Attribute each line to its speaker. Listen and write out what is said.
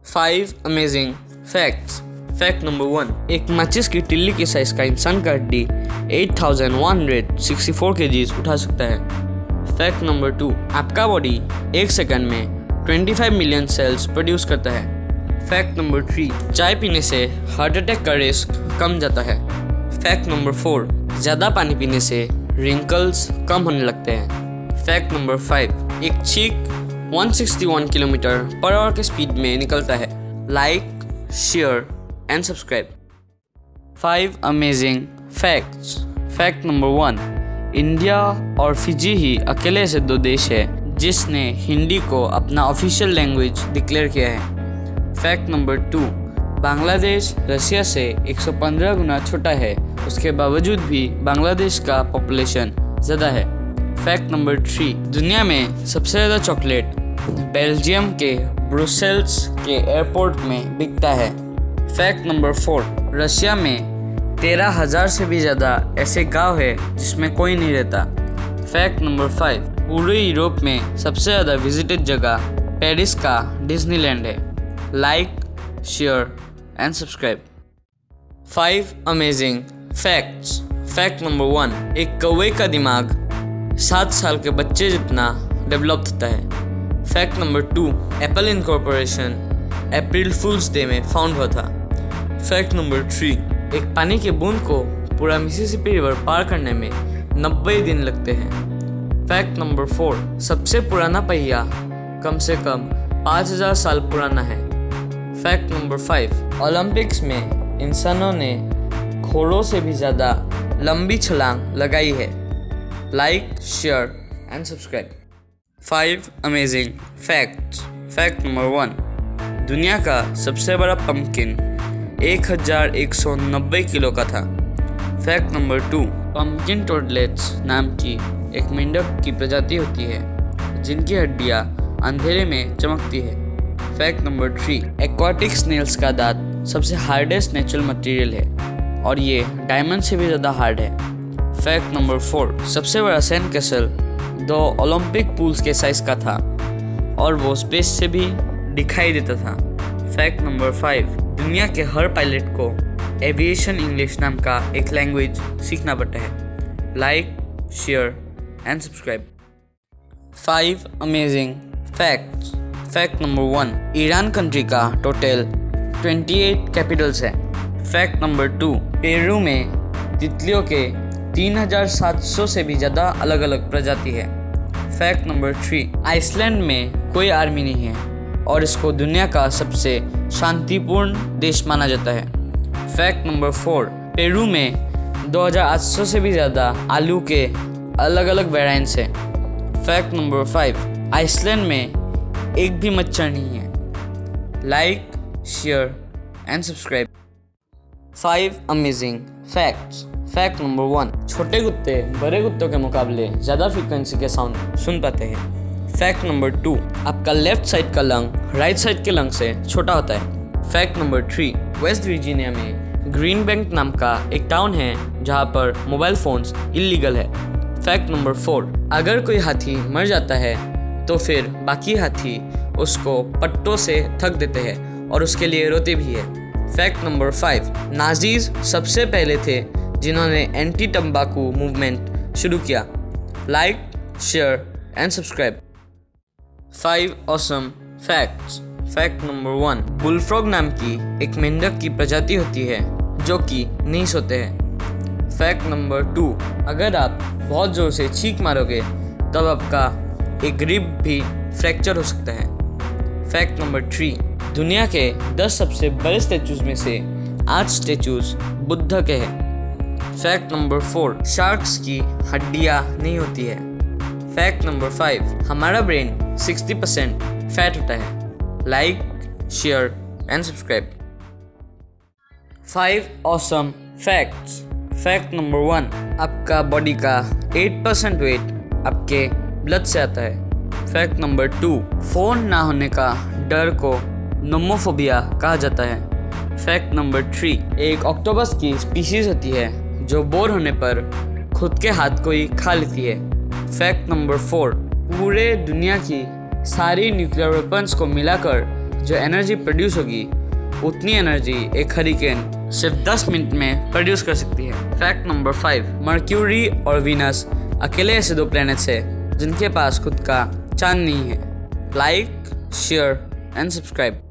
Speaker 1: 5 amazing facts. Fact number 1, एक माचिस की तिल्ली के साइज का इंसान का हड्डी 8164 kg उठा सकता है। फैक्ट नंबर 2, आपका बॉडी 1 सेकंड में 25 मिलियन सेल्स प्रोड्यूस करता है। फैक्ट नंबर 3, चाय पीने से हार्ट अटैक का रिस्क कम जाता है। फैक्ट नंबर 4, ज़्यादा पानी पीने से रिंकल्स कम होने लगते हैं। फैक्ट नंबर 5, एक चीक 161 किलोमीटर पर आवर के स्पीड में निकलता है। Like, share and subscribe. 5 amazing facts. Fact number 1, India और फिजी ही अकेले ऐसे 2 देश है जिसने हिंदी को अपना ऑफिशियल लैंग्वेज डिक्लेयर किया है। फैक्ट नंबर 2, बांग्लादेश रशिया से 115 गुना छोटा है, उसके बावजूद भी बांग्लादेश का पॉपुलेशन ज़्यादा है। फैक्ट नंबर 3, दुनिया में सबसे ज़्यादा चॉकलेट बेल्जियम के ब्रुसेल्स के एयरपोर्ट में बिकता है। फैक्ट नंबर 4, रशिया में 13,000 से भी ज़्यादा ऐसे गांव है जिसमें कोई नहीं रहता। फैक्ट नंबर 5, पूरे यूरोप में सबसे ज़्यादा विजिटेड जगह पेरिस का डिज्नीलैंड है। Like, share and subscribe. 5 amazing facts. Fact number 1, एक कौवे का दिमाग 7 साल के बच्चे जितना डेवलप होता है। Fact number 2, Apple incorporation April fools day में फाउंड हुआ था। फैक्ट नंबर 3, एक पानी के बूंद को पूरा मिसिसिपी रिवर पार करने में 90 दिन लगते हैं। फैक्ट नंबर 4, सबसे पुराना पहिया कम से कम 5000 साल पुराना है। फैक्ट नंबर 5, ओलंपिक्स में इंसानों ने घोड़ों से भी ज़्यादा लंबी छलांग लगाई है। Like, share and subscribe. 5 amazing facts. Fact number 1, दुनिया का सबसे बड़ा पंपकिन 1190 किलो का था। फैक्ट नंबर 2, पंपकिन टोडलेट्स नाम की एक मेंढक की प्रजाति होती है जिनकी हड्डियां अंधेरे में चमकती है। फैक्ट नंबर 3, एक्वाटिक स्नेल्स का दांत सबसे हार्डेस्ट नेचुरल मटेरियल है और ये डायमंड से भी ज़्यादा हार्ड है। फैक्ट नंबर 4, सबसे बड़ा सैंड कैसल 2 ओलंपिक पूल्स के साइज का था और वो स्पेस से भी दिखाई देता था। फैक्ट नंबर 5, दुनिया के हर पायलट को एविएशन इंग्लिश नाम का एक लैंग्वेज सीखना पड़ता है। Like, share and subscribe. 5 amazing facts. Fact number 1, Iran country का टोटल 28 कैपिटल्स है। फैक्ट नंबर 2, पेरू में तितलियों के 3700 से भी ज़्यादा अलग अलग प्रजाति है। फैक्ट नंबर 3, आइसलैंड में कोई आर्मी नहीं है और इसको दुनिया का सबसे शांतिपूर्ण देश माना जाता है। फैक्ट नंबर 4, पेरू में 2800 से भी ज़्यादा आलू के अलग अलग वेराइंट्स हैं। फैक्ट नंबर 5, आइसलैंड में एक भी मच्छर नहीं है। Like, share and subscribe. 5 amazing facts. Fact number 1, छोटे कुत्ते बड़े कुत्तों के मुकाबले ज़्यादा फ्रीक्वेंसी के साउंड सुन पाते हैं। फैक्ट नंबर 2, आपका लेफ्ट साइड का लंग राइट साइड के लंग से छोटा होता है। फैक्ट नंबर 3, वेस्ट वर्जीनिया में ग्रीन बैंक नाम का एक टाउन है जहाँ पर मोबाइल फ़ोन्स इलीगल है। फैक्ट नंबर 4, अगर कोई हाथी मर जाता है तो फिर बाकी हाथी उसको पट्टों से थक देते हैं और उसके लिए रोते भी है। फैक्ट नंबर 5, नाजीज सबसे पहले थे जिन्होंने एंटी तंबाकू मूवमेंट शुरू किया। Like, share and subscribe. 5 awesome facts. Fact number 1, bullfrog नाम की एक मेंढक की प्रजाति होती है जो कि नहीं सोते हैं। फैक्ट नंबर 2, अगर आप बहुत ज़ोर से चीख मारोगे तब आपका एक रिब भी फ्रैक्चर हो सकता है। फैक्ट नंबर 3, दुनिया के 10 सबसे बड़े स्टैचूज में से 8 स्टैचूज बुद्ध के हैं। फैक्ट नंबर 4, शार्क्स की हड्डियाँ नहीं होती है। फैक्ट नंबर 5, हमारा ब्रेन 60% फैट होता है। Like, share and subscribe. 5 awesome facts. Fact number 1, आपका बॉडी का 8% वेट आपके ब्लड से आता है। फैक्ट नंबर 2, फ़ोन ना होने का डर को नोमोफोबिया कहा जाता है। फैक्ट नंबर 3, एक ऑक्टोपस की स्पीशीज होती है जो बोर होने पर खुद के हाथ को ही खा लेती है। फैक्ट नंबर 4, पूरे दुनिया की सारी न्यूक्लियर वेपन्स को मिलाकर जो एनर्जी प्रोड्यूस होगी उतनी एनर्जी एक हरिकेन सिर्फ 10 मिनट में प्रोड्यूस कर सकती है। फैक्ट नंबर 5, मर्क्यूरी और वीनस अकेले ऐसे 2 प्लैनेट्स हैं जिनके पास खुद का चांद नहीं है। Like, share and subscribe.